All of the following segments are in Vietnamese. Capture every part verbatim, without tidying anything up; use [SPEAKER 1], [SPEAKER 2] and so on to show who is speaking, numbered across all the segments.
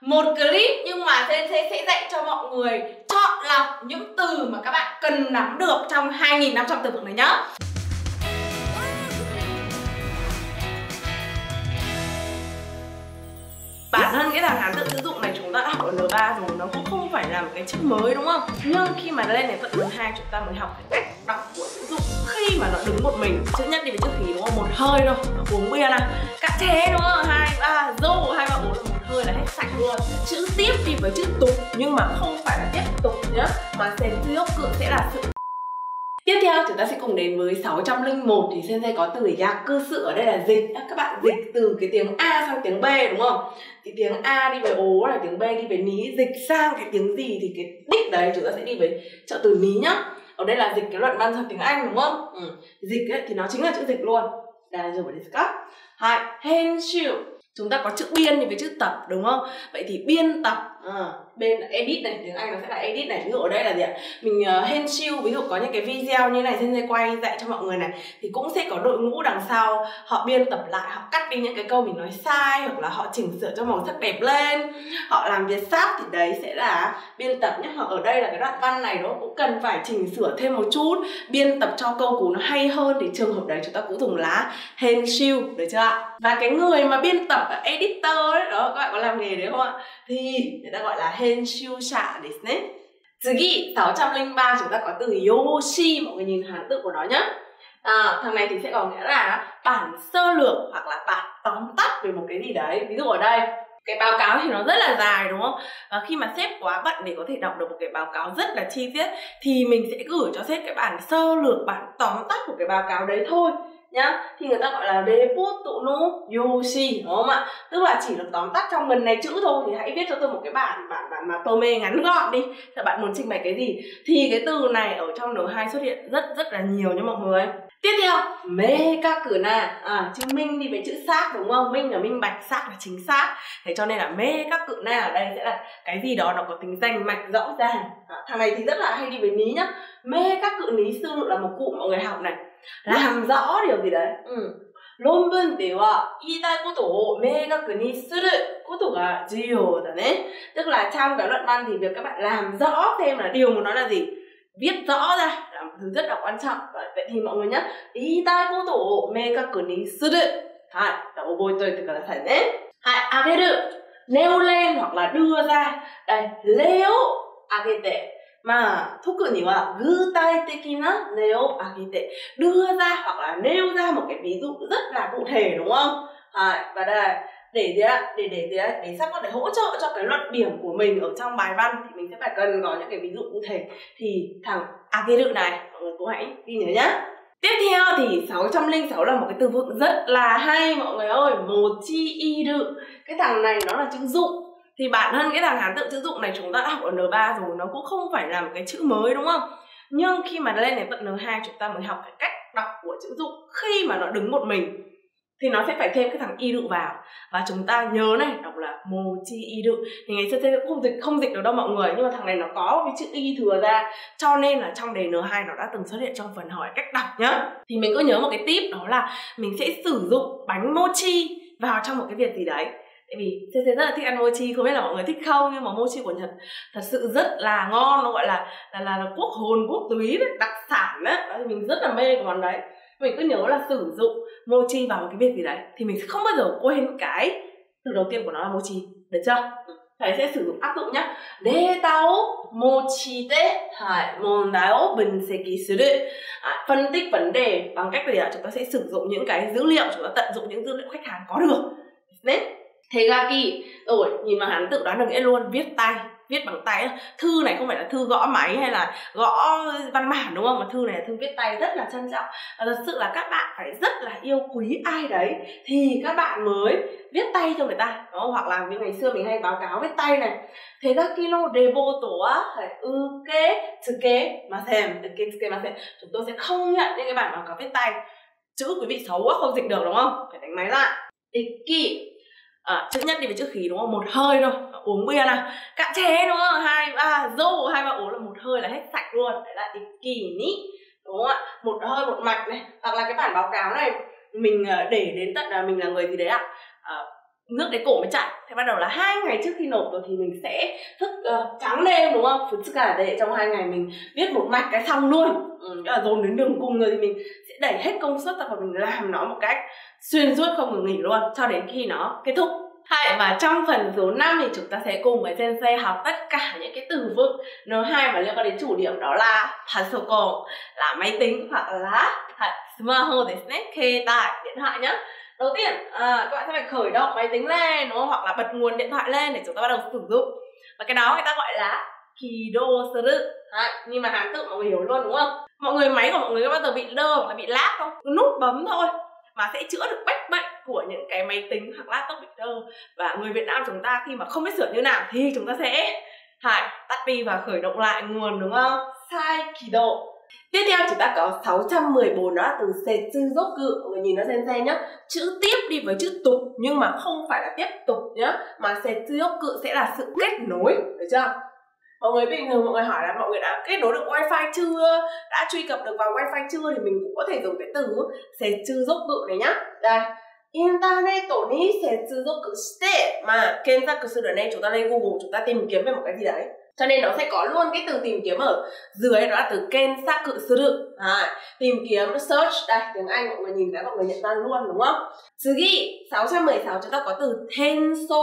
[SPEAKER 1] một clip nhưng mà Sensei sẽ dạy cho mọi người chọn lọc những từ mà các bạn cần nắm được trong hai nghìn năm trăm từ vựng này nhá. Bản thân cái thằng Hán tự ngữ dụng này chúng ta đã học ở N ba rồi, nó cũng không phải là một cái chữ mới đúng không? Nhưng khi mà lên đến tận N hai chúng ta mới học cái cách đọc của chữ dụng khi mà nó đứng một mình. Chữ nhất đi với chữ khí đúng không? Một hơi thôi, uống bia này, cạn chén đúng không? Hai ba dô, hai ba bốn là một hơi là hết sạch luôn. Chữ tiếp đi với chữ tục nhưng mà không phải là tiếp tục nhá, mà senryokku sẽ là sự. Tiếp theo chúng ta sẽ cùng đến với sáu trăm lẻ một thì Sensei có từ yakusu, ở đây là dịch. Các bạn dịch từ cái tiếng A sang tiếng B đúng không? Thì tiếng A đi với ố là tiếng B đi với ní, dịch sang cái tiếng gì thì cái đích đấy chúng ta sẽ đi với trợ từ ní nhá. Ở đây là dịch cái luận văn sang tiếng Anh đúng không? Ừ. Dịch ấy, thì nó chính là chữ dịch luôn. Đây rồi desu ka? Hai, henshu. Chúng ta có chữ biên thì với chữ tập đúng không? Vậy thì biên tập, à, bên là edit này, tiếng Anh nó sẽ là edit này. Ví dụ ở đây là gì ạ? Mình uh, henshu, ví dụ có những cái video như này Sensei quay dạy cho mọi người này, thì cũng sẽ có đội ngũ đằng sau họ biên tập lại, họ cắt đi những cái câu mình nói sai, hoặc là họ chỉnh sửa cho màu sắc đẹp lên, họ làm viết sát, thì đấy sẽ là biên tập nhé. Hoặc ở đây là cái đoạn văn này nó cũng cần phải chỉnh sửa thêm một chút, biên tập cho câu cú nó hay hơn, thì trường hợp đấy chúng ta cũng dùng là henshu, được chưa ạ? Và cái người mà biên tập editor ấy, đó các bạn có làm nghề đấy không ạ? Thì người ta gọi là henshu-sha desu ne. Tsugi, sáu trăm lẻ ba chúng ta có từ yoshi, mọi người nhìn hán tự của nó nhá. À, thằng này thì sẽ có nghĩa là bản sơ lược hoặc là bản tóm tắt về một cái gì đấy. Ví dụ ở đây cái báo cáo thì nó rất là dài đúng không? Và khi mà sếp quá bận để có thể đọc được một cái báo cáo rất là chi tiết thì mình sẽ gửi cho sếp cái bản sơ lược, bản tóm tắt của cái báo cáo đấy thôi nhá. Thì người ta gọi là report no yoshi đúng không ạ? Tức là chỉ được tóm tắt trong gần này chữ thôi, thì hãy viết cho tôi một cái bản bản bản mà tome ngắn gọn đi. Thì bạn muốn trình bày cái gì? Thì cái từ này ở trong N hai xuất hiện rất rất là nhiều nha mọi người. Tiếp theo, meikaku na, à, chữ minh đi với chữ xác đúng không? Minh là minh bạch, xác là chính xác. Thế cho nên là meikaku na ở đây sẽ là cái gì đó nó có tính rành mạch rõ ràng. À, thằng này thì rất là hay đi với ní nhá. Meikaku ní sư lượng là một cụm mọi người học này, làm rõ điều gì đấy. Ừ. Ronbun de wa iitai koto o meikaku ni suru koto ga juyou da ne. Tức là trong cái luận văn thì việc các bạn làm rõ thêm là điều muốn nói là gì, viết rõ ra là một thứ rất là quan trọng. Vậy thì mọi người nhé, iitai koto o meikaku ni suru, hai, oboetoite kudasai ne. Hai, ageru, nêu lên hoặc là đưa ra. Đây, leo agete. Mà thúc cử ni wa gutai-teki na例を挙げて, đưa ra hoặc là nêu ra một cái ví dụ rất là cụ thể đúng không? À, và đây để để để để để để sắp để hỗ trợ cho cái luận điểm của mình ở trong bài văn thì mình sẽ phải cần có những cái ví dụ cụ thể. Thì thằng ageru này mọi người cũng hãy ghi nhớ nhá. Tiếp theo thì sáu trăm lẻ sáu là một cái từ vựng rất là hay mọi người ơi, mochi-iru. Cái thằng này nó là chữ dụng. Thì bản thân cái thằng Hán tự chữ dụng này chúng ta đã học ở N ba rồi, nó cũng không phải là một cái chữ mới đúng không? Nhưng khi mà lên đến tận N hai chúng ta mới học cái cách đọc của chữ dụng khi mà nó đứng một mình, thì nó sẽ phải thêm cái thằng iru vào. Và chúng ta nhớ này, đọc là mochi iru. Thì ngày xưa sẽ không dịch không dịch được đâu mọi người, nhưng mà thằng này nó có cái chữ y thừa ra, cho nên là trong đề N hai nó đã từng xuất hiện trong phần hỏi cách đọc nhá. Thì mình cứ nhớ một cái tip, đó là mình sẽ sử dụng bánh mochi vào trong một cái việc gì đấy. Tại vì Sensei rất là thích ăn mochi, không biết là mọi người thích không, nhưng mà mochi của Nhật thật sự rất là ngon, nó gọi là là là, là quốc hồn quốc túy đấy, đặc sản đấy. Đó, thì mình rất là mê cái món đấy. Mình cứ nhớ là sử dụng mochi vào một cái việc gì đấy thì mình sẽ không bao giờ quên cái từ đầu tiên của nó là mochi, được chưa? Thầy sẽ sử dụng áp dụng nhá. Data o mochi de hai mondai o bunseki suru. À, phân tích vấn đề bằng cách gì ạ? Chúng ta sẽ sử dụng những cái dữ liệu, chúng ta tận dụng những dữ liệu khách hàng có được. Đấy. Tegaki, rồi nhìn vào Hán tự đoán được nghĩa luôn, viết tay, viết bằng tay. Thư này không phải là thư gõ máy hay là gõ văn bản đúng không, mà thư này là thư viết tay rất là trân trọng. Và thật sự là các bạn phải rất là yêu quý ai đấy thì các bạn mới viết tay cho người ta đúng không? Hoặc là như ngày xưa mình hay báo cáo viết tay này, Tegaki no deboto wa uke tsuke masen, uke tsuke masen. Chúng tôi sẽ không nhận những cái bản báo cáo viết tay. Chữ quý vị xấu quá không dịch được đúng không, phải đánh máy lại. Iki, à, chữ nhất đi với chữ khí đúng không? Một hơi thôi, uống bia nào, cạn chén đúng không? Hai ba dô, hai ba uống là một hơi là hết sạch luôn. Đấy là iki ni đúng không ạ? Một hơi một mạch này. Hoặc là cái bản báo cáo này mình để đến tận là mình là người gì đấy ạ, à, nước đến cổ mới chảy. Thế bắt đầu là hai ngày trước khi nộp rồi thì mình sẽ thức uh, trắng đêm đúng không? Phút cả để trong hai ngày mình viết một mạch cái xong luôn. Ừ, là dồn đến đường cùng rồi thì mình sẽ đẩy hết công suất ra và mình làm nó một cách xuyên suốt không ngừng nghỉ luôn cho đến khi nó kết thúc. Hay, và trong phần số năm thì chúng ta sẽ cùng với Sensei học tất cả những cái từ vựng N hai mà liên quan đến chủ điểm, đó là Pasoko, là máy tính, hoặc là Smartphone, kê tải, điện thoại nhá. Đầu tiên à, các bạn sẽ phải khởi động máy tính lên đúng không? Hoặc là bật nguồn điện thoại lên để chúng ta bắt đầu sử dụng. Và cái đó người ta gọi là Kido Suru. Nhưng mà Hán tự mọi người hiểu luôn đúng không? Mọi người máy của mọi người có bao giờ bị lơ hoặc là bị lag không? Cứ nút bấm thôi mà sẽ chữa được bách bệnh của những cái máy tính hoặc laptop bị lơ. Và người Việt Nam chúng ta khi mà không biết sửa như nào thì chúng ta sẽ Hai, tắt đi và khởi động lại nguồn đúng không? Sai Kido. Tiếp theo chúng ta có sáu trăm mười bốn, đó là từ Setsuzoku. Mọi người nhìn nó Sensei nhá. Chữ tiếp đi với chữ tục nhưng mà không phải là tiếp tục nhá, mà Setsuzoku sẽ là sự kết nối, được chưa? Mọi người bình thường mọi người hỏi là mọi người đã kết nối được wifi chưa, đã truy cập được vào wifi chưa, thì mình cũng có thể dùng cái từ Setsuzoku này nhá. Đây, Internet ni Setsuzoku shite mà kensaku suru ở đây chúng ta lên Google chúng ta tìm kiếm về một cái gì đấy, cho nên nó sẽ có luôn cái từ tìm kiếm ở dưới, đó là từ kensaku suru. À, tìm kiếm, search. Đây, tiếng Anh mọi người nhìn thấy mọi người nhận ra luôn đúng không? Tsugi, sáu trăm mười sáu chúng ta có từ tenso.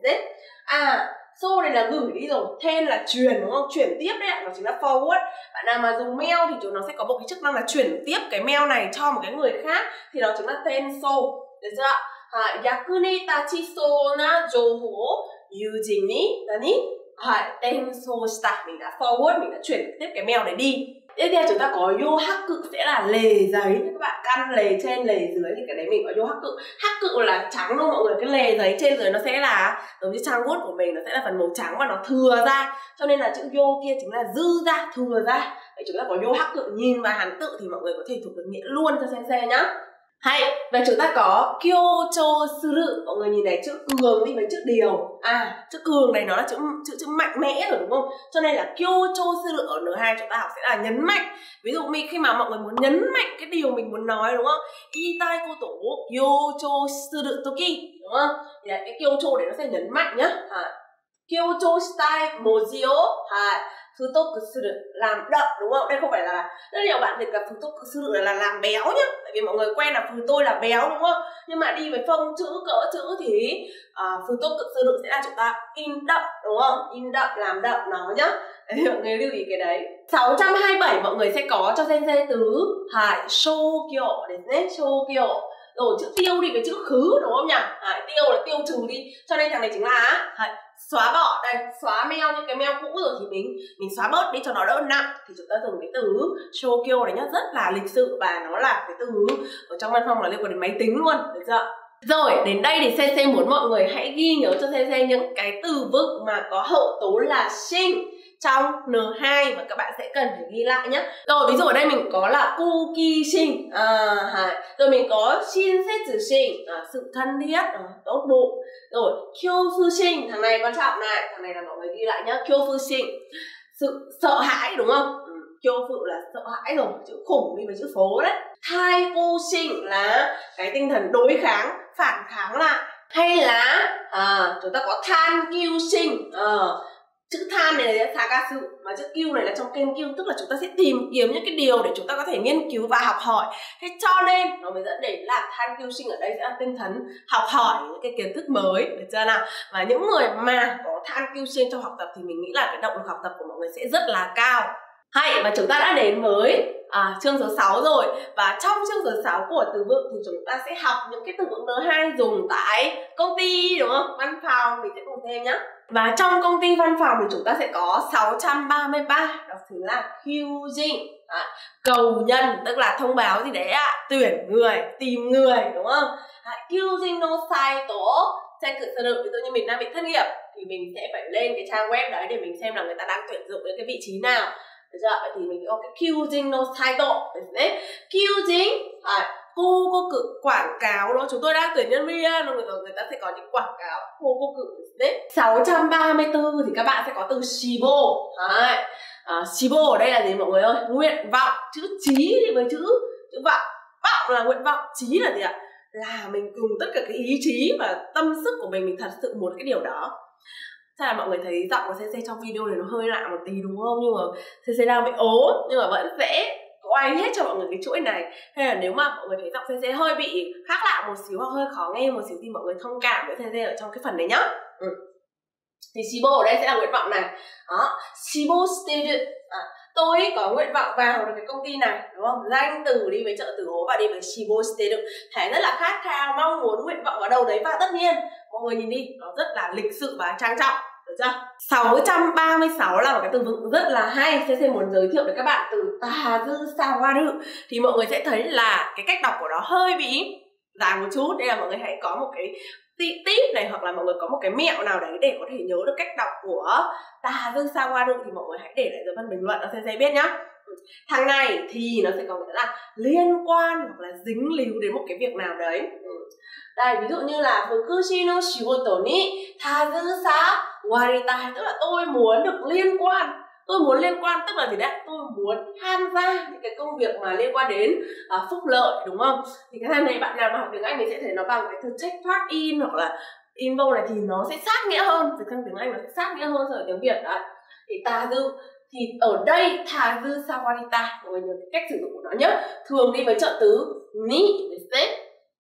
[SPEAKER 1] À, so này là gửi đi rồi, ten là truyền đúng không? Chuyển tiếp đấy ạ, nó chính là forward. Bạn nào mà dùng mail thì chúng nó sẽ có một cái chức năng là chuyển tiếp cái mail này cho một cái người khác, thì đó chính là tenso, được chưa ạ? À, yaku ni tachiso na jouhou yujin ni nani? À, tenso shita, mình đã forward, mình đã chuyển tiếp cái mail này đi. Tiếp theo chúng ta có yohaku sẽ là lề giấy. Các bạn căn lề trên lề dưới thì cái đấy mình có yohaku. Haku là trắng luôn mọi người, cái lề giấy trên dưới nó sẽ là giống như trang word của mình, nó sẽ là phần màu trắng và nó thừa ra, cho nên là chữ yo kia chính là dư ra, thừa ra. Vậy chúng ta có yohaku, nhìn vào Hán tự thì mọi người có thể thuộc được nghĩa luôn cho Sensei nhá. Hay, và chúng ta có kyocho suru. Mọi người nhìn này, chữ cường đi với chữ điều. À, chữ cường này nó là chữ chữ chữ mạnh mẽ rồi đúng không? Cho nên là kyocho suru ở N hai chúng ta học sẽ là nhấn mạnh. Ví dụ mình khi mà mọi người muốn nhấn mạnh cái điều mình muốn nói đúng không? Itai koto kyocho suru toki, đúng không? Thì cái kyocho để nó sẽ nhấn mạnh nhá. À, kyocho shitai moji o à, futoku suru, làm đậm đúng không? Đây không phải là, rất nhiều bạn dịch là futoku suru là làm béo nhá, tại vì mọi người quen là phù tôi là béo đúng không? Nhưng mà đi với phông chữ cỡ chữ thì uh, futoku suru sẽ là chúng ta in đậm đúng không? In đậm, làm đậm nó nhá. Đấy, mọi người lưu ý cái đấy. Sáu trăm hai mươi bảy mọi người sẽ có cho Sensei từ hai shogyo đấy, shogyo. Rồi chữ tiêu đi với chữ khứ đúng không nhỉ? À, tiêu là tiêu trừ đi, cho nên thằng này chính là đấy, xóa bỏ. Đây, xóa mail, những cái mail cũ rồi thì mình mình xóa bớt đi cho nó đỡ nặng, thì chúng ta dùng cái từ shogyo này nhá, rất là lịch sự và nó là cái từ ở trong văn phòng là liên quan đến máy tính luôn, được chưa? Rồi, đến đây thì Sensei muốn mọi người hãy ghi nhớ cho Sensei những cái từ vựng mà có hậu tố là shin trong N hai mà các bạn sẽ cần phải ghi lại nhé. Rồi, ví dụ ở đây mình có là kuki shin, à, rồi mình có shinsetsu shin, à, sự thân thiết, à, tốt bụng. Rồi, kyofu shin, thằng này quan trọng này, thằng này là mọi người ghi lại nhá. Kyofu shin, sự sợ hãi đúng không? Ừ, kyofu là sợ hãi rồi, chữ khủng đi với chữ phố đấy. Taigo shin là cái tinh thần đối kháng, phản kháng lại. Hay là à, chúng ta có tankyu shin, à, chữ than này là sagasu, mà chữ kyu này là trong kenkyu, tức là chúng ta sẽ tìm kiếm những cái điều để chúng ta có thể nghiên cứu và học hỏi. Thế cho nên nó mới dẫn đến là tankyu shin ở đây sẽ là tinh thần học hỏi những cái kiến thức mới, được chưa nào? Và những người mà có tankyu shin trong học tập thì mình nghĩ là cái động lực học tập của mọi người sẽ rất là cao. Hay, và chúng ta đã đến với à, chương số sáu rồi. Và trong chương số sáu của từ vựng thì chúng ta sẽ học những cái từ vựng N hai dùng tại công ty đúng không? Văn phòng mình sẽ cùng thêm nhá. Và trong công ty văn phòng thì chúng ta sẽ có sáu trăm ba mươi ba, đó chính là kyujin, à, cầu nhân, tức là thông báo gì đấy ạ, à, tuyển người, tìm người đúng không? À, kyujin no saito check suru, ví dụ như mình đang bị thất nghiệp thì mình sẽ phải lên cái trang web đấy để mình xem là người ta đang tuyển dụng đến cái vị trí nào. Được chưa? Vậy thì mình có cái kyujin no saito đấy. Kyujin, à, cô cô cử quảng cáo đó, chúng tôi đang tuyển nhân viên, người ta, người ta sẽ có những quảng cáo cô cô cử đấy. sáu trăm ba mươi tư thì các bạn sẽ có từ shibo. Đấy. À, shibo ở đây là gì mọi người ơi? Nguyện vọng, chữ chí thì với chữ chữ vọng. Vọng là nguyện vọng, chí là gì ạ? là mình dùng tất cả cái ý chí và tâm sức của mình, mình thật sự muốn cái điều đó. Chắc là mọi người thấy giọng của xê xê trong video này nó hơi lạ một tí đúng không? Nhưng mà xê xê đang bị ốm, nhưng mà vẫn sẽ quay hết cho mọi người cái chuỗi này. Hay là nếu mà mọi người thấy giọng xê xê hơi bị khác lạ một xíu hoặc hơi khó nghe một xíu thì mọi người thông cảm với xê xê ở trong cái phần này nhá. Ừ. Thì Shibo ở đây sẽ là nguyện vọng này. Đó, Shibo State. À, tôi có nguyện vọng vào được cái công ty này, đúng không? Danh từ đi với trợ từ hố và đi với Shibo State. Thấy rất là khát khao, mong muốn, nguyện vọng ở đâu đấy, và tất nhiên mọi người nhìn đi, nó rất là lịch sự và trang trọng, được chưa? sáu trăm ba mươi sáu là một cái từ vựng rất là hay. Xê xê muốn giới thiệu với các bạn từ Tazu Sawaru. Thì mọi người sẽ thấy là cái cách đọc của nó hơi bị dài một chút, nên là mọi người hãy có một cái tip này, hoặc là mọi người có một cái mẹo nào đấy để có thể nhớ được cách đọc của Tazu Sawaru thì mọi người hãy để lại dưới phần bình luận cho xê xê biết nhá. Thằng này thì nó sẽ có nghĩa là liên quan hoặc là dính líu đến một cái việc nào đấy. Đây, ví dụ như là Fukushi no shigoto ni tazu sawarita, tức là tôi muốn được liên quan. Tôi muốn liên quan tức là gì đấy? Tôi muốn tham gia những cái công việc mà liên quan đến uh, phúc lợi, đúng không? Thì cái này bạn nào mà học tiếng Anh thì sẽ thấy nó bằng cái từ take part in hoặc là involve này thì nó sẽ sát nghĩa hơn. Từ trong tiếng Anh nó sẽ sát nghĩa hơn so với tiếng Việt đấy. Thì tazu thì ở đây tazu sawarita, mọi người nhớ cái cách sử dụng của nó nhé. Thường đi với trợ từ ni để xếp.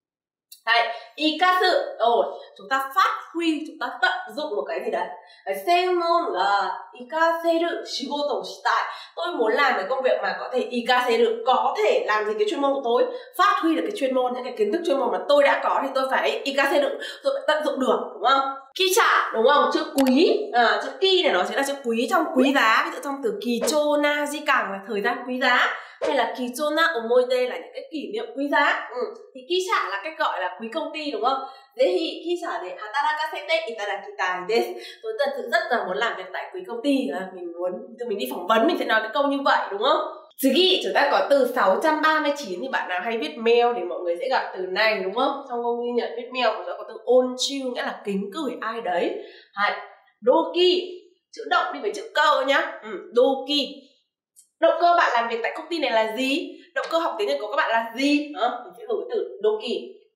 [SPEAKER 1] Đấy, ikasu, rồi chúng ta phát huy, chúng ta tận dụng một cái gì đấy. Senmon là ikaseru shigoto shitai, tôi muốn làm cái công việc mà có thể ikaseru, có thể làm gì cái chuyên môn của tôi, phát huy được cái chuyên môn, những cái kiến thức chuyên môn mà tôi đã có thì tôi phải ikaseru, tôi phải tận dụng được, đúng không? Kicha, đúng không? Chữ quý, à, chữ ki này nó sẽ là chữ quý trong quý giá, ví dụ trong từ kicho na jikan là thời gian quý giá, hay là kicho na omoide là những cái kỷ niệm quý giá. Ừ. Thì kicha là cách gọi là quý công ty, đúng không? Zehi kicha de hatarakasete itadakitai desu. Tôi thật sự rất là muốn làm việc tại quý công ty, mình muốn mình đi phỏng vấn mình sẽ nói cái câu như vậy, đúng không? Tsugi, chúng ta có từ sáu trăm ba mươi chín, thì bạn nào hay viết mail thì mọi người sẽ gặp từ này, đúng không? Trong câu ghi nhận viết mail chúng ta có từ onchu, nghĩa là kính gửi ai đấy. Hay doki, chữ động đi với chữ cơ nhá. Ừ, doki. Động cơ bạn làm việc tại công ty này là gì? Động cơ học tiếng Nhật của các bạn là gì? Đó, mình sẽ dùng cái từ doki.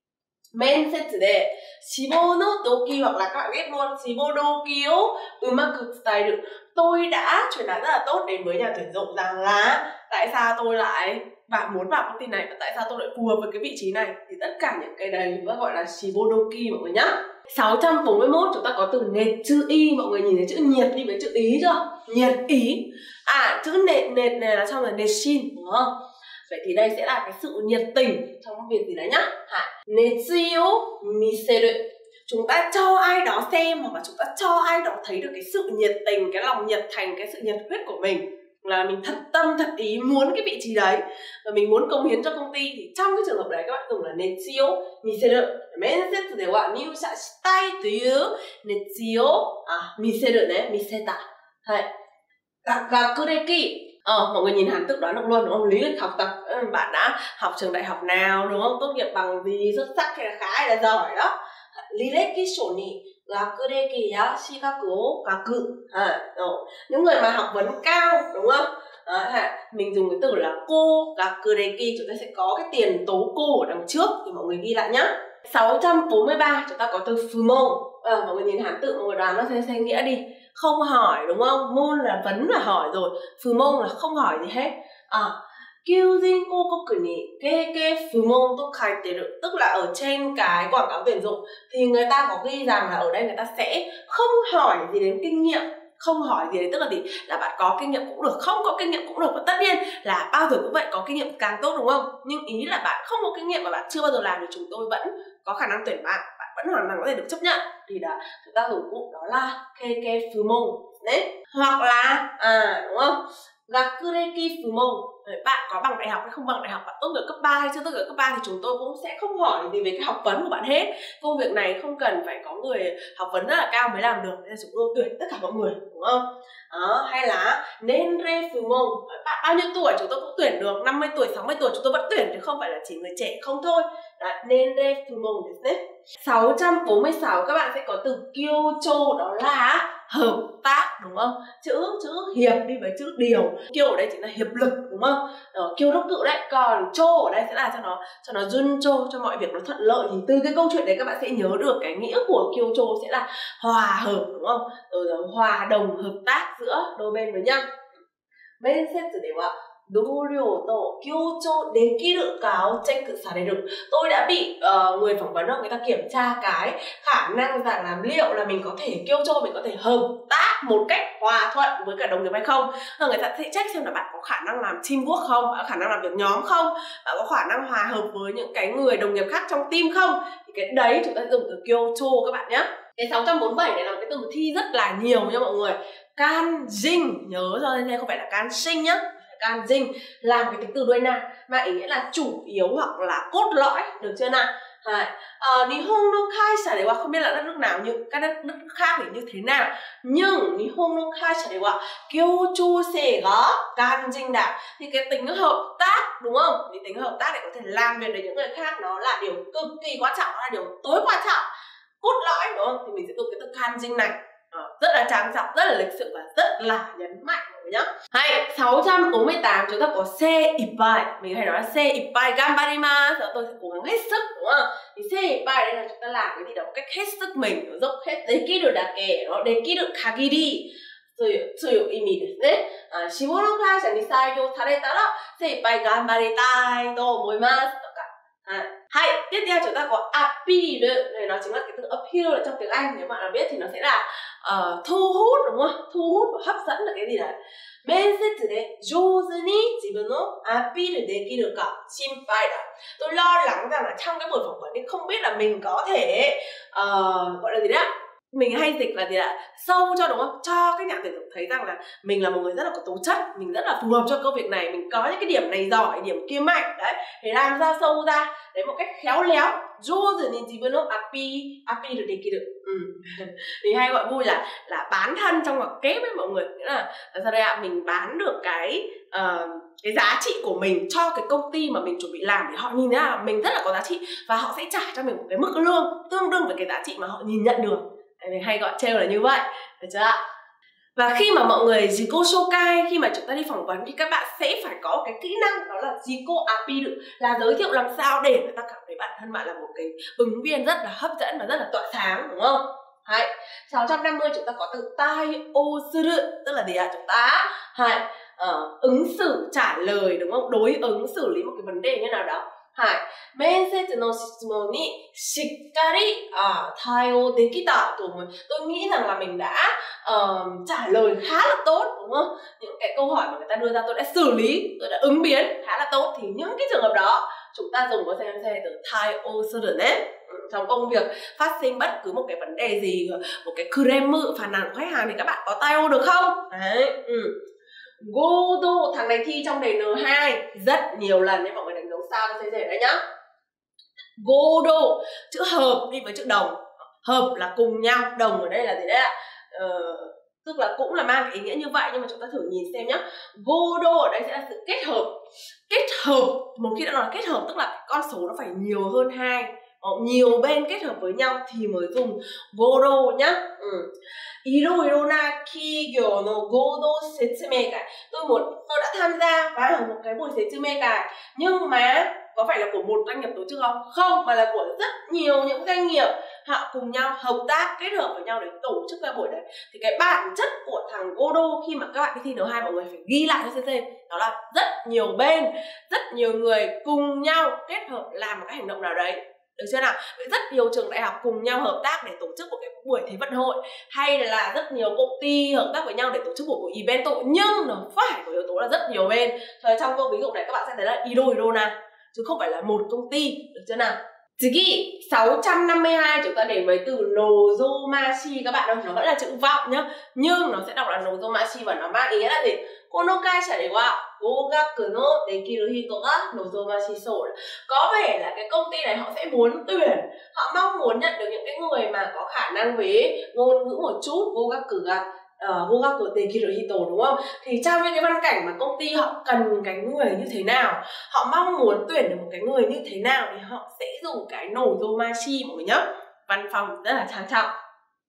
[SPEAKER 1] Mensetsu de shibo no doki, hoặc là các bạn ghép luôn shibo doki o umaku tsudaeru. Tôi đã truyền đạt rất là tốt đến với nhà tuyển dụng rằng là tại sao tôi lại và muốn vào công ty này và tại sao tôi lại phù hợp với cái vị trí này, thì tất cả những cái đấy chúng ta gọi là shibo doki mọi người nhá. sáu trăm bốn mươi mốt chúng ta có từ netsui, mọi người nhìn thấy chữ nhiệt đi với chữ ý chưa? Nhiệt ý. À, chữ nệt nệt này là trong là netshin, đúng không? Vậy thì đây sẽ là cái sự nhiệt tình trong việc gì đấy nhá. Netsui o miseru, chúng ta cho ai đó xem hoặc là chúng ta cho ai đó thấy được cái sự nhiệt tình, cái lòng nhiệt thành, cái sự nhiệt huyết của mình, là mình thật tâm thật ý muốn cái vị trí đấy và mình muốn cống hiến cho công ty. Thì trong cái trường hợp đấy các bạn dùng là netsui o miseru. Mensetsu de wa nyusha shitai toyu netsui o miseru ne miseta. Đấy. Gakureki. Ờ, mọi người nhìn hẳn tự đoán được luôn, đúng không? Lý lịch học tập, bạn đã học trường đại học nào, đúng không? Tốt nghiệp bằng gì, xuất sắc hay là khá hay là giỏi đó. Lý lịch sổ ni gakureki ya shigaku o gaku. À, những người mà học vấn cao, đúng không? À, mình dùng cái từ là cô gakureki, chúng ta sẽ có cái tiền tố cô ở đằng trước thì mọi người ghi lại nhá. sáu trăm bốn mươi ba chúng ta có từ fumon. À, mọi người nhìn hẳn tự, mọi người đoán nó sẽ sẽ nghĩa đi. Không hỏi, đúng không? Môn là vấn là hỏi rồi, fumon là không hỏi gì hết. À, kyujin kokoku ni keike fumon to kaiteru, tức là ở trên cái quảng cáo tuyển dụng thì người ta có ghi rằng là ở đây người ta sẽ không hỏi gì đến kinh nghiệm. Không hỏi gì đấy tức là gì? Là bạn có kinh nghiệm cũng được, không có kinh nghiệm cũng được. Và tất nhiên là bao giờ cũng vậy, có kinh nghiệm càng tốt, đúng không? Nhưng ý là bạn không có kinh nghiệm mà bạn chưa bao giờ làm thì chúng tôi vẫn có khả năng tuyển bạn, bạn vẫn hoàn toàn có thể được chấp nhận. Thì đã chúng ta dùng cụ đó là keike fumon đấy. Hoặc là à, đúng không? Gakureki fumon, bạn có bằng đại học hay không bằng đại học, bạn tốt nghiệp cấp ba hay chưa tốt nghiệp cấp ba thì chúng tôi cũng sẽ không hỏi gì về cái học vấn của bạn hết. Công việc này không cần phải có người học vấn rất là cao mới làm được, nên chúng tôi tuyển tất cả mọi người, đúng không? Đó, hay là nenre fumon, bạn bao nhiêu tuổi chúng tôi cũng tuyển được, năm mươi tuổi, sáu mươi tuổi chúng tôi vẫn tuyển chứ không phải là chỉ người trẻ không thôi. Đấy, nenre fumon đấy. sáu trăm bốn mươi sáu các bạn sẽ có từ kyocho, đó là hợp tác, đúng không? Chữ chữ hiệp đi với chữ điều. Kiêu ở đây chính là hiệp lực, đúng không? Ờ, kiêu đốc cự đấy. Còn chô ở đây sẽ là cho nó cho nó dun chô, cho mọi việc nó thuận lợi. Thì từ cái câu chuyện đấy các bạn sẽ nhớ được cái nghĩa của kiêu chô sẽ là hòa hợp, đúng không? Rồi, rồi hòa đồng hợp tác giữa đôi bên với nhau. Bên xét xử đều ạ. Đô liều tổ kiêu chô đến kỹ được cáo tranh cử xả đầy được. Tôi đã bị uh, người phỏng vấn người ta kiểm tra cái khả năng rằng làm liệu là mình có thể kiêu chô, mình có thể hợp tác một cách hòa thuận với cả đồng nghiệp hay không. Rồi người ta sẽ check xem là bạn có khả năng làm teamwork không, có khả năng làm việc nhóm không, bạn có khả năng hòa hợp với những cái người đồng nghiệp khác trong team không. Thì cái đấy chúng ta dùng từ kiêu chô các bạn nhé. Cái sáu trăm bốn mươi bảy này là một cái từ thi rất là nhiều nha mọi người. Can dinh, nhớ cho nên không phải là can sinh nhá. Can dinh làm cái tính từ đuôi na mà ý nghĩa là chủ yếu hoặc là cốt lõi, được chưa nào? Nihon no kaisha dewa, không biết là đất nước nào, nhưng các đất nước khác thì như thế nào, nhưng Nihon no kaisha dewa kyouchou-sei ga ganjin da, thì cái tính hợp tác, đúng không? Thì tính hợp tác để có thể làm việc với những người khác nó là điều cực kỳ quan trọng, nó là điều tối quan trọng, cốt lõi, đúng không? Thì mình sẽ dùng cái từ ganjin này. Ờ, rất là trang trọng, rất là lịch sự và rất là nhấn mạnh rồi nhá. Hay, sáu trăm bốn mươi tám chúng ta có se ippai. Mình hay nói là se ippai ganbarimasu, tôi sẽ cố gắng hết sức, đúng không? Thì se ippai đây là chúng ta làm cái gì đó một cách hết sức mình, nó dốc hết dekiru dake, nó dekiru kagiri. Tsuyu imi desu ne. Shibo no kaisha ni saigyo saretara se ippai ganbaritai to omoimasu. Hay, tiếp theo chúng ta có appeal, này nó chính là cái từ appeal ở trong tiếng Anh, nếu bạn nào biết thì nó sẽ là uh, thu hút, đúng không? Thu hút và hấp dẫn là cái gì đấy. Mensetsu de jouzu ni jibun no appeal dekiru ka shinpai da. Tôi lo lắng rằng là trong cái buổi phỏng vấn thì không biết là mình có thể uh, gọi là gì đấy, mình hay dịch là gì ạ? Sâu cho, đúng không? Cho các nhà tuyển dụng thấy rằng là mình là một người rất là có tố chất, mình rất là phù hợp cho công việc này, mình có những cái điểm này giỏi, điểm kia mạnh đấy, để làm ra sâu ra đấy một cách khéo léo. Jouzu ni jibun no appeal dekiru. Mình hay gọi vui là là bán thân trong ngoặc kép với mọi người, nghĩa là sao đây ạ? Mình bán được cái uh, cái giá trị của mình cho cái công ty mà mình chuẩn bị làm, để họ nhìn thấy là mình rất là có giá trị và họ sẽ trả cho mình một cái mức lương tương đương với cái giá trị mà họ nhìn nhận được. Mình hay gọi trêu là như vậy, được chưa ạ? Và khi mà mọi người Jiko Shokai, khi mà chúng ta đi phỏng vấn thì các bạn sẽ phải có cái kỹ năng, đó là Jiko Appeal, là giới thiệu làm sao để người ta cảm thấy bản thân bạn là một cái ứng viên rất là hấp dẫn và rất là tỏa sáng, đúng không? Hay. sáu trăm năm mươi chúng ta có từ tai o suru, tức là gì ạ? Chúng ta hay uh, ứng xử, trả lời, đúng không? Đối ứng, xử lý một cái vấn đề như nào đó. Hay. Mensetsu no shitsumon ni shikkari taio dekita. Tôi nghĩ rằng là mình đã uh, trả lời khá là tốt, đúng không? Những cái câu hỏi mà người ta đưa ra tôi đã xử lý, tôi đã ứng biến khá là tốt. Thì những cái trường hợp đó chúng ta dùng có xem xe từ taio suru ne. Trong công việc phát sinh bất cứ một cái vấn đề gì, một cái claim phản nàn của khách hàng thì các bạn có taio được không? Đấy. Ừ. Godo, thằng này thi trong đề en hai rất nhiều lần nên mọi người đánh dấu sao cho dễ đấy nhá. Godo, chữ hợp đi với chữ đồng. Hợp là cùng nhau, đồng ở đây là gì đấy ạ? Ờ, tức là cũng là mang cái ý nghĩa như vậy, nhưng mà chúng ta thử nhìn xem nhá. Godo ở đây sẽ là sự kết hợp. Kết hợp, một khi đã nói kết hợp tức là con số nó phải nhiều hơn hai, nhiều bên kết hợp với nhau thì mới dùng godo nhá. Ừ. Iro iro na kigyo no godo setsumei kai. Tôi một tôi đã tham gia vào một cái buổi setsumei kai, nhưng mà có phải là của một doanh nghiệp tổ chức không? Không, mà là của rất nhiều những doanh nghiệp họ cùng nhau hợp tác, kết hợp với nhau để tổ chức cái buổi đấy. Thì cái bản chất của thằng godo khi mà các bạn đi thi en hai mọi người phải ghi lại cho xê xê, đó là rất nhiều bên, rất nhiều người cùng nhau kết hợp làm một cái hành động nào đấy. Được chưa nào? Rất nhiều trường đại học cùng nhau hợp tác để tổ chức một cái buổi thế vận hội, hay là rất nhiều công ty hợp tác với nhau để tổ chức một buổi event tụ, nhưng nó phải có yếu tố là rất nhiều bên. Rồi trong câu ví dụ này các bạn sẽ thấy là ido ido na, chứ không phải là một công ty, được chưa nào? Tsugi, sáu trăm năm mươi hai chúng ta đến với từ nozomashi các bạn ơi, nó vẫn là chữ vọng nhá, nhưng nó sẽ đọc là nozomashi và nó mang ý nghĩa là gì? Kono kaisha de wa gogaku no dekiru hito ga nozomashi sou. Có vẻ là cái công ty này họ sẽ muốn tuyển, họ mong muốn nhận được những cái người mà có khả năng với ngôn ngữ một chút, gogaku ga gogaku dekiru hito, đúng không? Thì trong những cái văn cảnh mà công ty họ cần cái người như thế nào, họ mong muốn tuyển được một cái người như thế nào thì họ sẽ dùng cái nozomashi mọi người nhá. Văn phòng rất là trang trọng.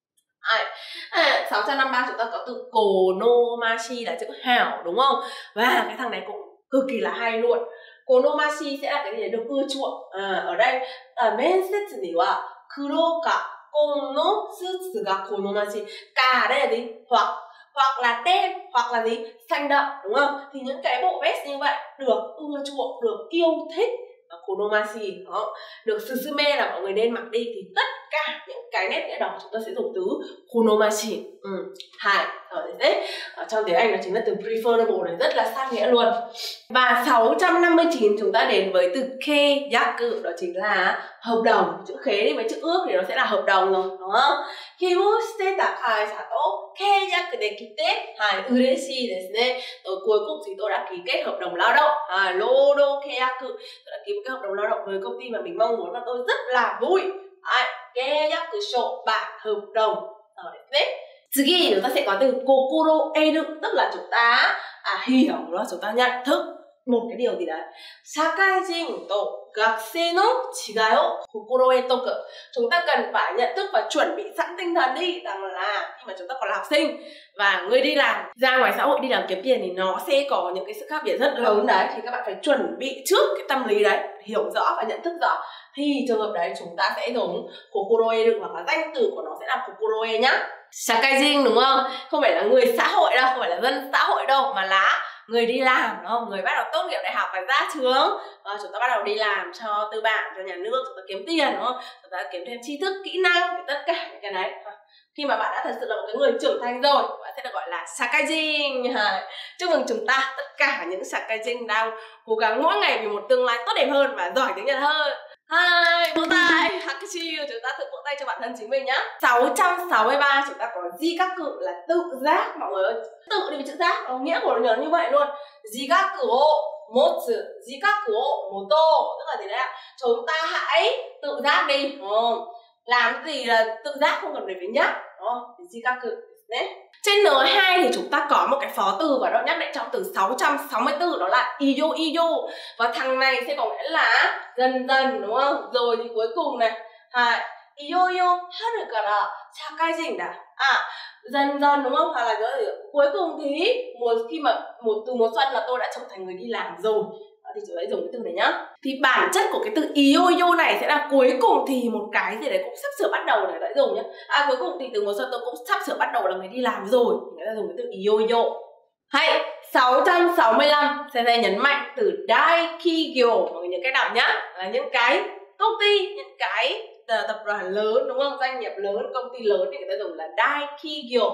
[SPEAKER 1] À, à, sáu trăm năm mươi ba chúng ta có từ konomashi là chữ hảo đúng không? Và cái thằng này cũng cực kỳ là hay luôn. Konomashi sẽ là cái gì đấy được ưa chuộng. À, ở đây à, mensetsu ni wa kuro ka kon no sutsu ga konomashi. Cả đây là gì? Hoặc hoặc là đen hoặc là gì? Xanh đậm đúng không? Thì những cái bộ vest như vậy được ưa chuộng, được yêu thích. Konomashi đó. Được susume là mọi người nên mặc đi, thì tất cả những cái nét nghĩa đó chúng ta sẽ dùng từ konomashi. Ừ. Hai ở đấy, ở trong tiếng Anh nó chính là từ preferable, này rất là sát nghĩa luôn. Và sáu trăm năm mươi chín chúng ta đến với từ keyaku, đó chính là hợp đồng. Chữ khế đi với chữ ước thì nó sẽ là hợp đồng rồi đúng không? Hibosuteta kaisa to keyaku de kite hai ureshi desu ne. Rồi cuối cùng thì tôi đã ký kết hợp đồng lao động. À, lodo keyaku, tôi đã ký một cái hợp đồng lao động với công ty mà mình mong muốn và tôi rất là vui. À, keyaku sho bản hợp đồng. Rồi đấy. Tsugi chúng ta sẽ có từ kokoro eru, tức là chúng ta à, hiểu, đó chúng ta nhận thức một cái điều gì đấy. Shakaijin to gakusei no chigai o kokoro etoku. Chúng ta cần phải nhận thức và chuẩn bị sẵn tinh thần đi rằng là khi mà chúng ta còn là học sinh và người đi làm, ra ngoài xã hội đi làm kiếm tiền thì nó sẽ có những cái sự khác biệt rất lớn đấy, thì các bạn phải chuẩn bị trước cái tâm lý đấy, hiểu rõ và nhận thức rõ. Thì trường hợp đấy chúng ta sẽ dùng kokoro eru, hoặc là danh từ của nó sẽ là kokoro e nhá. Shakaijin đúng không? Không phải là người xã hội đâu, không phải là dân xã hội đâu, mà là người đi làm đúng không? Người bắt đầu tốt nghiệp đại học và ra trường, à, chúng ta bắt đầu đi làm cho tư bản, cho nhà nước, chúng ta kiếm tiền đúng không? Chúng ta kiếm thêm tri thức, kỹ năng, tất cả những cái đấy. Khi mà bạn đã thật sự là một cái người trưởng thành rồi, bạn sẽ được gọi là Shakaijin. Chúc mừng chúng ta, tất cả những Shakaijin đang cố gắng mỗi ngày vì một tương lai tốt đẹp hơn và giỏi tiếng Nhật hơn. Hai, vỗ tay, hakushi, chúng ta tự vỗ tay cho bản thân chính mình nhá. sáu trăm sáu mươi ba chúng ta có jikaku là tự giác mọi người ơi. Tự đi với chữ giác, nghĩa của nó như vậy luôn. Jikaku o motsu, jikaku o moto, tức là gì đấy ạ? Chúng ta hãy tự giác đi. Ừ. Làm cái gì là tự giác, không cần phải phải nhắc. Jikaku đấy. Trên N hai thì chúng ta có một cái phó từ và nó nhắc lại trong từ sáu trăm sáu mươi tư, đó là iyo iyo. Và thằng này sẽ có nghĩa là dần dần đúng không? Rồi thì cuối cùng này, à, iyo iyo haru kara shakaijin da. À, dần dần đúng không? Hoặc là gì? Cuối cùng thì mùa khi mà một từ mùa xuân là tôi đã trở thành người đi làm rồi. Thì chúng ta dùng cái từ này nhá. Thì bản chất của cái từ iyo iyo này sẽ là cuối cùng thì một cái gì đấy cũng sắp sửa bắt đầu để đã dùng nhá. À, cuối cùng thì từ mùa xuân tôi cũng sắp sửa bắt đầu là người đi làm rồi, thì người ta dùng cái từ iyo iyo. Hay, sáu trăm sáu mươi lăm sẽ phải nhấn mạnh từ daikigyo, mọi người nhớ cách đọc nhá. Là những cái công ty, những cái tập đoàn lớn đúng không? Doanh nghiệp lớn, công ty lớn thì người ta dùng là daikigyo.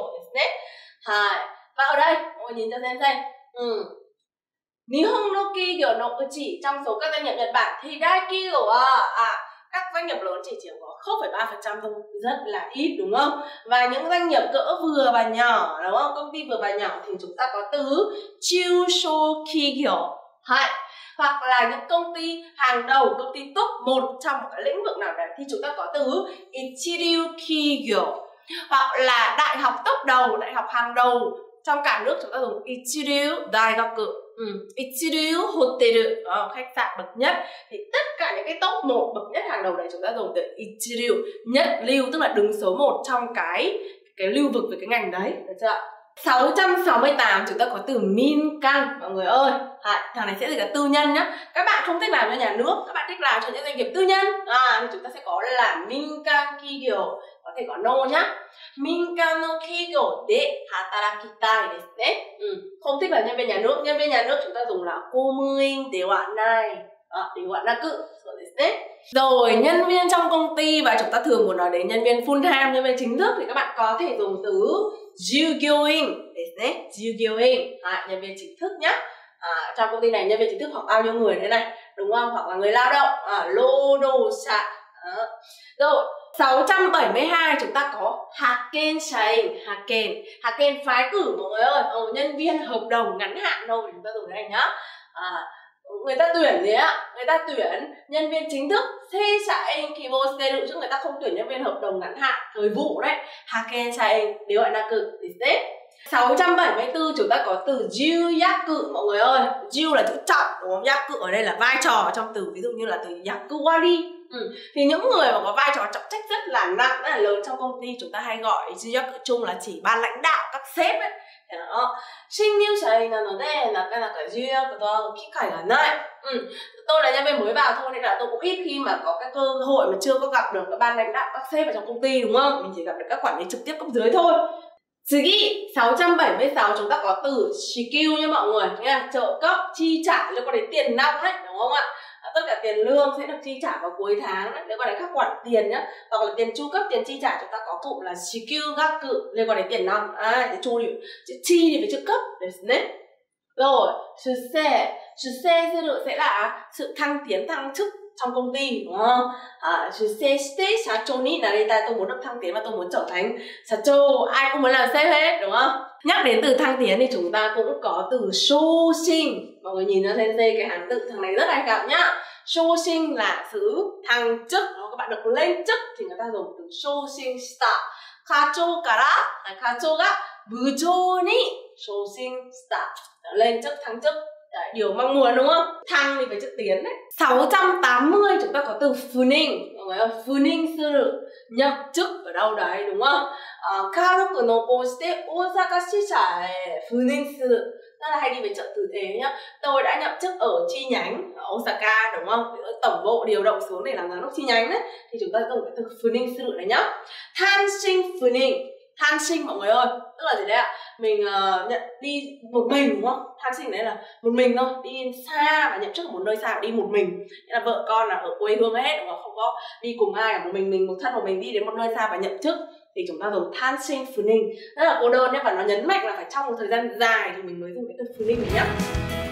[SPEAKER 1] Và ở đây, mọi người nhìn cho xem xem. Ừ. Nihon no Kigyo no uchi, trong số các doanh nghiệp Nhật Bản thì daikigyo à, các doanh nghiệp lớn chỉ chiếm có không phẩy ba phần trăm thôi, rất là ít đúng không? Và những doanh nghiệp cỡ vừa và nhỏ đúng không? Công ty vừa và nhỏ thì chúng ta có từ chūshō kigyo. Hoặc là những công ty hàng đầu, công ty top một trong một cái lĩnh vực nào đấy thì chúng ta có từ ichiryu kigyo. Hoặc là đại học top đầu, đại học hàng đầu trong cả nước chúng ta dùng ichiryu daigaku. Ừ. Ichiryu hotel, đó, khách sạn bậc nhất. Thì tất cả những cái top một bậc nhất hàng đầu này chúng ta dùng từ ichiryu, nhất lưu, tức là đứng số một trong cái cái lưu vực về cái ngành đấy, được chưa? sáu trăm sáu mươi tám chúng ta có từ minkan, mọi người ơi. À, thằng này sẽ là tư nhân nhá. Các bạn không thích làm cho nhà nước, các bạn thích làm cho những doanh nghiệp tư nhân, à, thì chúng ta sẽ có là minkan kigyo, có thể có no nhá. Minkan no kigyo de hatarakitai desu ne. Ừ. Không thích là nhân viên nhà nước, nhân viên nhà nước chúng ta dùng là komuin de wa nai, à, de wa naku. Rồi nhân viên trong công ty, và chúng ta thường muốn nói đến nhân viên full time, nhân viên chính thức thì các bạn có thể dùng từ jugyoin desu ne, jugyoin, à, nhân viên chính thức nhá. À, trong công ty này nhân viên chính thức khoảng bao nhiêu người thế này, đúng không? Hoặc là người lao động, à, lodosha. Rồi sáu trăm bảy mươi hai chúng ta có haken shain, haken, haken phái cử mọi người ơi. Ờ, nhân viên hợp đồng ngắn hạn thôi, chúng ta dùng cái này nhá. À, người ta tuyển gì á? Người ta tuyển nhân viên chính thức, seishain kiboshiteru, chứ người ta không tuyển nhân viên hợp đồng ngắn hạn, thời vụ đấy. Haken shain nếu gọi là cử thì sáu trăm bảy mươi tư chúng ta có từ juyaku mọi người ơi. Ju là chữ trọng đúng không? Yaku ở đây là vai trò trong từ, ví dụ như là từ yakuwari, Ừ. Thì những người mà có vai trò trọng trách rất là nặng, rất là lớn trong công ty, chúng ta hay gọi duy chung là chỉ ban lãnh đạo, các sếp ấy. Đó. Sinh lưu社員なのでなかなか重役と機会がない. Ừ. Tôi là nhân viên mới vào thôi nên là tôi cũng ít khi mà có cái cơ hội mà chưa có gặp được các ban lãnh đạo, các sếp ở trong công ty, đúng không? Mình chỉ gặp được các quản lý trực tiếp cấp dưới thôi. Tsugi, sáu trăm bảy mươi sáu chúng ta có từ shikiu nha mọi người nha, trợ cấp, chi trả liên quan đến tiền nong đấy, đúng không ạ? Tất cả tiền lương sẽ được chi trả vào cuối tháng đấy, liên quan đến các khoản tiền nhá, hoặc là tiền chu cấp, tiền chi trả, chúng ta có cụm là shikiu gaku liên quan đến tiền nong. À, để chu điểm chữ chi thì phải chữ cấp đấy. Rồi, chữ xe, chữ xe sẽ là sự thăng tiến, thăng chức trong công ty, đúng không? À, chữ xe shite shacho là đây ta tôi muốn được thăng tiến và tôi muốn trở thành shacho, ai cũng muốn làm sếp hết, đúng không? Nhắc đến từ thăng tiến thì chúng ta cũng có từ shoshin. Mọi người nhìn nó sensei cái hán tự thằng này rất hay gặp nhá. Shoshin là sự thăng chức, các bạn được lên chức thì người ta dùng từ shoshin shita. Kacho kara, kacho ga bujo ni shoshin shita, lên chức, thăng chức. Đấy, điều mong muốn đúng không? Thăng thì phải chữ tiến đấy. Sáu trăm tám mươi chúng ta có từ funin. Mọi người ơi, funin sư nhậm chức ở đâu đấy, đúng không? Karoku no koshite Osaka shisha funin sư, rất là hay đi về trợ từ thế nhá. Tôi đã nhậm chức ở chi nhánh ở Osaka, đúng không? Tổng bộ điều động xuống để làm giám đốc chi nhánh đấy, thì chúng ta dùng cái từ funin sư đấy nhá. Tanshin funin. Than sinh mọi người ơi, tức là gì đấy ạ? Mình uh, nhận đi một mình, đúng không? Than sinh đấy là một mình thôi, đi xa và nhậm chức ở một nơi xa và đi một mình. Nghĩa là vợ con là ở quê hương hết, đúng không? Không có đi cùng ai cả, một mình mình, một thân một mình đi đến một nơi xa và nhậm chức thì chúng ta dùng than sinh funin. Rất là cô đơn nhé, và nó nhấn mạnh là phải trong một thời gian dài thì mình mới dùng cái từ funin này nhá.